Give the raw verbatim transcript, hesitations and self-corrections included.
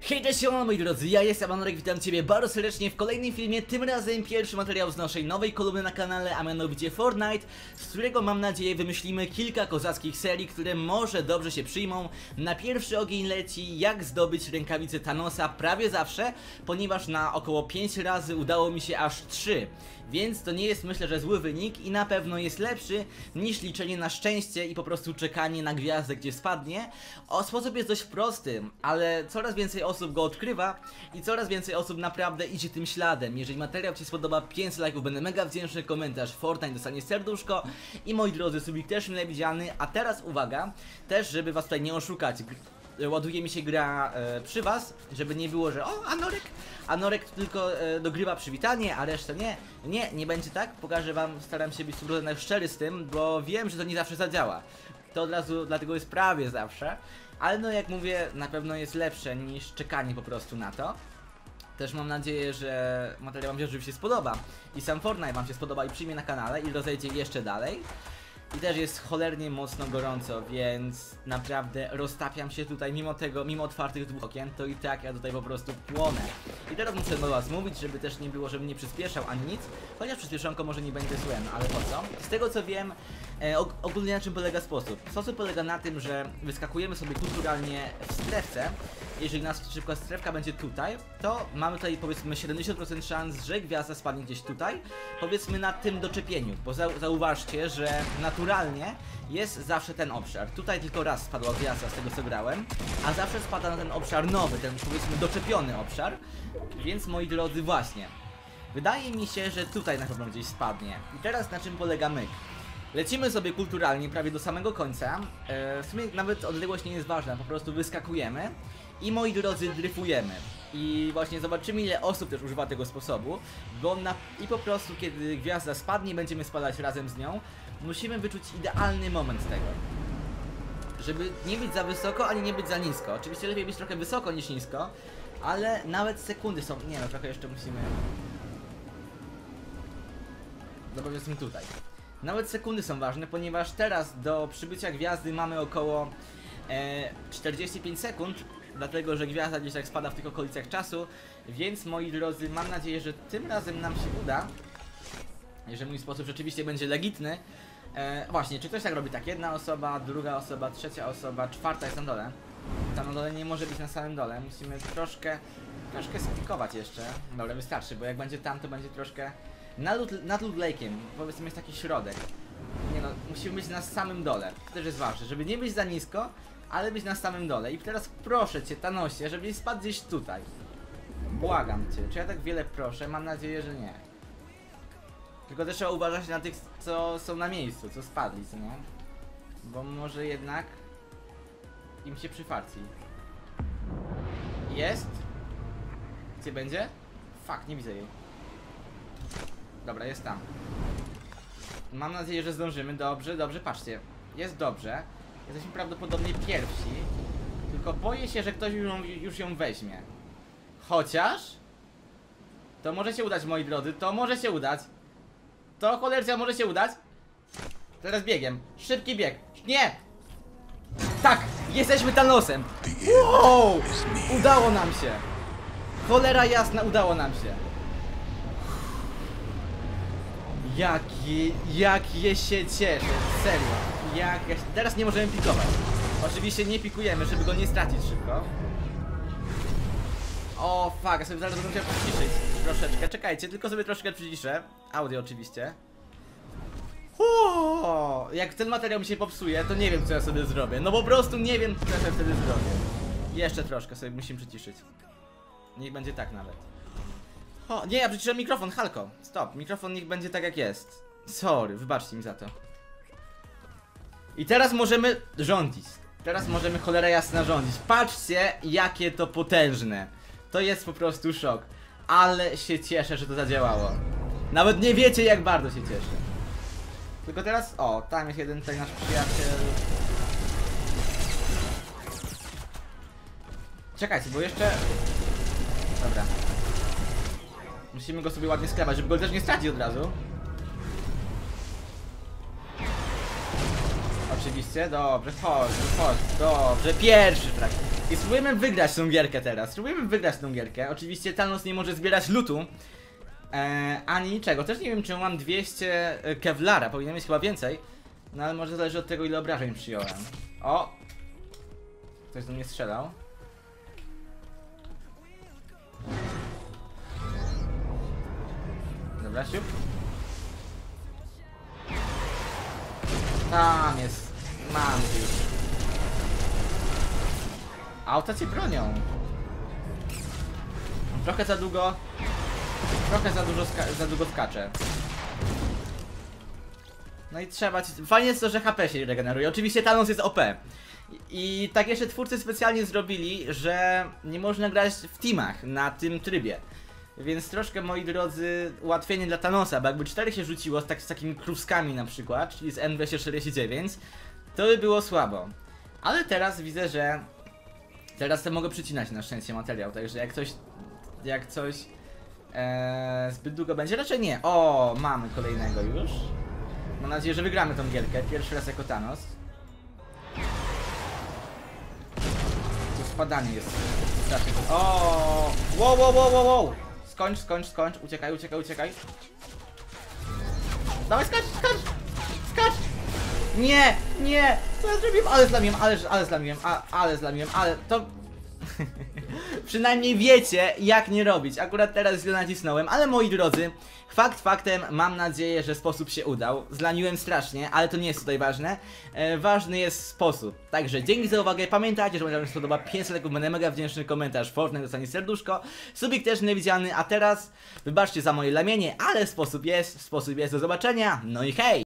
Hej, cześć, siema, moi drodzy, ja jestem Anorek, witam ciebie bardzo serdecznie w kolejnym filmie, tym razem pierwszy materiał z naszej nowej kolumny na kanale, a mianowicie Fortnite, z którego mam nadzieję wymyślimy kilka kozackich serii, które może dobrze się przyjmą. Na pierwszy ogień leci jak zdobyć rękawice Thanosa prawie zawsze, ponieważ na około pięć razy udało mi się aż trzy. Więc to nie jest, myślę, że zły wynik i na pewno jest lepszy niż liczenie na szczęście i po prostu czekanie na gwiazdę, gdzie spadnie. O, sposób jest dość prosty, ale coraz więcej osób go odkrywa i coraz więcej osób naprawdę idzie tym śladem. Jeżeli materiał ci spodoba, pięć lajków, będę mega wdzięczny, komentarz, Fortnite dostanie serduszko i moi drodzy, subik też mile widziany. A teraz uwaga, też żeby was tutaj nie oszukać, ładuje mi się gra e, przy was, żeby nie było, że o, Anorek, Anorek tylko e, dogrywa przywitanie, a reszta nie. Nie, nie będzie tak, pokażę wam, staram się być super szczery z tym, bo wiem, że to nie zawsze zadziała. To od razu, dlatego jest prawie zawsze, ale no jak mówię, na pewno jest lepsze niż czekanie po prostu na to. Też mam nadzieję, że materiał wam się rzeczywiście spodoba i sam Fortnite wam się spodoba i przyjmie na kanale i rozejdzie jeszcze dalej. I też jest cholernie mocno gorąco, więc naprawdę roztapiam się tutaj, mimo tego, mimo otwartych dwóch okien, to i tak ja tutaj po prostu płonę. I teraz muszę do was mówić, żeby też nie było, żebym nie przyspieszał ani nic, chociaż przyspieszonko może nie będzie złem, ale po co? Z tego co wiem, e, og ogólnie na czym polega sposób? Sposób polega na tym, że wyskakujemy sobie kulturalnie w strefce. Jeżeli na przykład strefka będzie tutaj, to mamy tutaj powiedzmy siedemdziesiąt procent szans, że gwiazda spadnie gdzieś tutaj, powiedzmy na tym doczepieniu, bo zau zauważcie, że naturalnie jest zawsze ten obszar. Tutaj tylko raz spadła gwiazda z tego co grałem, a zawsze spada na ten obszar nowy, ten powiedzmy doczepiony obszar, więc moi drodzy właśnie, wydaje mi się, że tutaj na pewno gdzieś spadnie. I teraz na czym polega myk? Lecimy sobie kulturalnie prawie do samego końca, e, w sumie nawet odległość nie jest ważna, po prostu wyskakujemy i moi drodzy dryfujemy. I właśnie zobaczymy ile osób też używa tego sposobu, bo na, i po prostu kiedy gwiazda spadnie, będziemy spadać razem z nią, musimy wyczuć idealny moment tego, żeby nie być za wysoko, ani nie być za nisko. Oczywiście lepiej być trochę wysoko niż nisko, ale nawet sekundy są, nie no trochę jeszcze musimy, no powiedzmy tutaj. Nawet sekundy są ważne, ponieważ teraz do przybycia gwiazdy mamy około e, czterdzieści pięć sekund, dlatego że gwiazda gdzieś tak spada w tych okolicach czasu, więc moi drodzy, mam nadzieję, że tym razem nam się uda, że mój sposób rzeczywiście będzie legitny. E, właśnie, czy ktoś tak robi tak? Jedna osoba, druga osoba, trzecia osoba, czwarta jest na dole. Tam na dole nie może być na samym dole, musimy troszkę, troszkę spikować jeszcze. Dobra, wystarczy, bo jak będzie tam, to będzie troszkę nad, nad Loot Lake'iem, powiedzmy jest taki środek. Nie no, musimy być na samym dole, to też jest ważne, żeby nie być za nisko, ale być na samym dole. I teraz proszę cię, Thanosie, żebyś spadł gdzieś tutaj. Błagam cię, czy ja tak wiele proszę? Mam nadzieję, że nie. Tylko też trzeba uważać na tych, co są na miejscu, co spadli, co nie? Bo może jednak im się przyfarci. Jest? Gdzie będzie? Fuck, nie widzę jej. Dobra, jest tam. Mam nadzieję, że zdążymy. Dobrze, dobrze, patrzcie. Jest dobrze. Jesteśmy prawdopodobnie pierwsi. Tylko boję się, że ktoś już ją, już ją weźmie. Chociaż to może się udać, moi drodzy. To może się udać. To cholercia może się udać. Teraz biegiem. Szybki bieg. Nie! Tak! Jesteśmy Thanosem! Wow! Udało nam się! Cholera jasna, udało nam się! Jaki, jak je się cieszę, serio. Jak ja się... Teraz nie możemy pikować. Oczywiście nie pikujemy, żeby go nie stracić szybko. O fuck, ja sobie zaraz będę musiał przyciszyć troszeczkę. Czekajcie, tylko sobie troszkę przyciszę. Audio oczywiście. O, jak ten materiał mi się popsuje, to nie wiem co ja sobie zrobię. No po prostu nie wiem co ja sobie wtedy zrobię. Jeszcze troszkę sobie musimy przyciszyć. Niech będzie tak nawet. O, nie, ja przyciszę mikrofon, halko. Stop, mikrofon niech będzie tak jak jest. Sorry, wybaczcie mi za to. I teraz możemy rządzić. Teraz możemy cholera jasna rządzić. Patrzcie jakie to potężne. To jest po prostu szok. Ale się cieszę, że to zadziałało. Nawet nie wiecie jak bardzo się cieszę. Tylko teraz, o, tam jest jeden tutaj nasz przyjaciel. Czekajcie, bo jeszcze... Dobra. Musimy go sobie ładnie sklepać, żeby go też nie stracić od razu. Oczywiście, dobrze, chodź, chodź, dobrze, pierwszy trafi. I spróbujemy wygrać tą gierkę teraz. Spróbujemy wygrać tą gierkę. Oczywiście Thanos nie może zbierać lootu. E, ani niczego. Też nie wiem, czy mam dwieście Kevlara. Powinienem mieć chyba więcej. No ale może zależy od tego, ile obrażeń przyjąłem. O! Ktoś do mnie strzelał. Dobra, siup. Tam jest. Mam już. Auta cię bronią. Trochę za długo. Trochę za dużo za długo skacze. No i trzeba ci... Fajnie jest to, że H P się regeneruje. Oczywiście Thanos jest O P. I, I tak jeszcze twórcy specjalnie zrobili, że nie można grać w teamach na tym trybie. Więc troszkę, moi drodzy, ułatwienie dla Thanosa, bo jakby cztery się rzuciło z, tak, z takimi kruskami na przykład, czyli z N dwieście czterdzieści dziewięć, to by było słabo. Ale teraz widzę, że teraz to mogę przycinać na szczęście materiał, także jak coś, jak coś ee, zbyt długo będzie, raczej nie. O, mamy kolejnego już. Mam nadzieję, że wygramy tą gierkę, pierwszy raz jako Thanos. Tu spadanie jest strasznie. O, wow, wow, wow, wow, wow. Skończ, skończ, skończ, uciekaj, uciekaj, uciekaj. Dawaj, skacz, skacz, skacz. Nie, nie, co ja zrobiłem? Ale zlamiłem, ale, ale zlamiłem, a, ale zlamiłem, ale to... Przynajmniej wiecie, jak nie robić. Akurat teraz źle nacisnąłem, ale moi drodzy, fakt faktem, mam nadzieję, że sposób się udał. Zlaniłem strasznie, ale to nie jest tutaj ważne. E, ważny jest sposób. Także dzięki za uwagę. Pamiętajcie, że jeżeli wam się spodoba pięćset lajków, będę mega wdzięczny. Komentarz, Fortnite dostanie serduszko. Subik też niewidzialny, a teraz wybaczcie za moje lamienie, ale sposób jest, sposób jest. Do zobaczenia, no i hej!